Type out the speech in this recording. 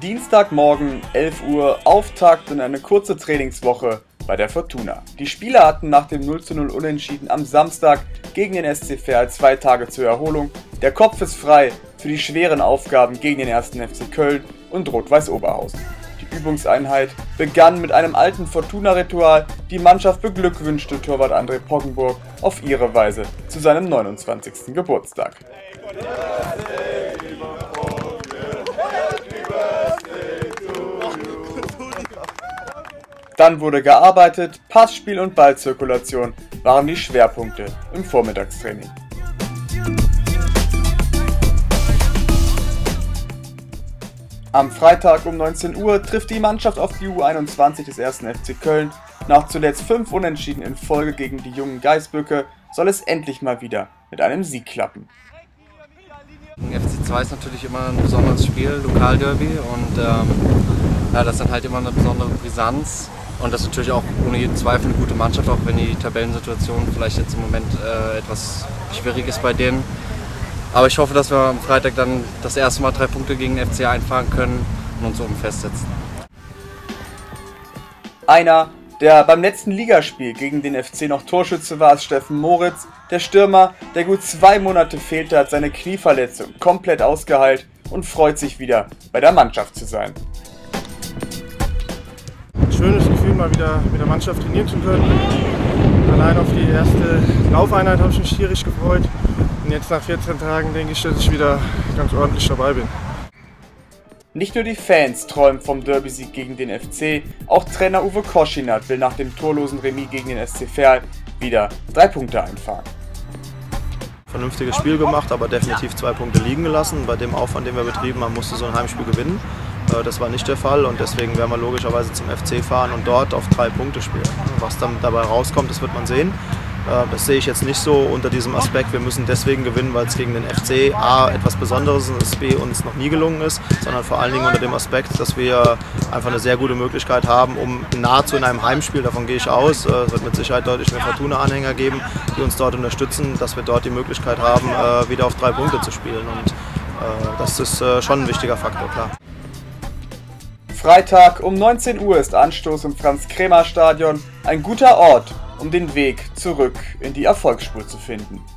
Dienstagmorgen 11 Uhr Auftakt in eine kurze Trainingswoche bei der Fortuna. Die Spieler hatten nach dem 0:0 Unentschieden am Samstag gegen den SC Verl 2 Tage zur Erholung. Der Kopf ist frei für die schweren Aufgaben gegen den 1. FC Köln und Rot-Weiß Oberhausen. Die Übungseinheit begann mit einem alten Fortuna-Ritual. Die Mannschaft beglückwünschte Torwart André Poggenburg auf ihre Weise zu seinem 29. Geburtstag. Dann wurde gearbeitet, Passspiel und Ballzirkulation waren die Schwerpunkte im Vormittagstraining. Am Freitag um 19 Uhr trifft die Mannschaft auf die U21 des 1. FC Köln. Nach zuletzt 5 Unentschieden in Folge gegen die jungen Geißböcke soll es endlich mal wieder mit einem Sieg klappen. FC 2 ist natürlich immer ein besonderes Spiel, Lokalderby, und das ist dann halt immer eine besondere Brisanz. Und das ist natürlich auch ohne jeden Zweifel eine gute Mannschaft, auch wenn die Tabellensituation vielleicht jetzt im Moment etwas schwierig ist bei denen. Aber ich hoffe, dass wir am Freitag dann das erste Mal 3 Punkte gegen den FC einfahren können und uns oben festsetzen. Einer, der beim letzten Ligaspiel gegen den FC noch Torschütze war, ist Steffen Moritz. Der Stürmer, der gut 2 Monate fehlte, hat seine Knieverletzung komplett ausgeheilt und freut sich wieder, bei der Mannschaft zu sein. Schönes Gefühl, mal wieder mit der Mannschaft trainieren zu können. Allein auf die erste Laufeinheit habe ich mich tierisch gefreut. Und jetzt nach 14 Tagen denke ich, dass ich wieder ganz ordentlich dabei bin. Nicht nur die Fans träumen vom Derby-Sieg gegen den FC, auch Trainer Uwe Koschinat will nach dem torlosen Remis gegen den SC Verl wieder 3 Punkte einfahren. Vernünftiges Spiel gemacht, aber definitiv 2 Punkte liegen gelassen. Bei dem Aufwand, den wir betrieben haben, musste so ein Heimspiel gewinnen. Das war nicht der Fall und deswegen werden wir logischerweise zum FC fahren und dort auf 3 Punkte spielen. Was dann dabei rauskommt, das wird man sehen. Das sehe ich jetzt nicht so unter diesem Aspekt, wir müssen deswegen gewinnen, weil es gegen den FC A etwas Besonderes ist, B uns noch nie gelungen ist, sondern vor allen Dingen unter dem Aspekt, dass wir einfach eine sehr gute Möglichkeit haben, um nahezu in einem Heimspiel, davon gehe ich aus, es wird mit Sicherheit deutlich mehr Fortuna-Anhänger geben, die uns dort unterstützen, dass wir dort die Möglichkeit haben, wieder auf 3 Punkte zu spielen, und das ist schon ein wichtiger Faktor, klar. Freitag um 19 Uhr ist Anstoß im Franz-Kremer-Stadion, ein guter Ort, um den Weg zurück in die Erfolgsspur zu finden.